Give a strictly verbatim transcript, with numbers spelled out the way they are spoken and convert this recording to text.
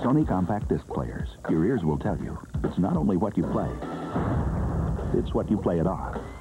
Sony compact disc players. Your ears will tell you. It's not only what you play, it's what you play it off.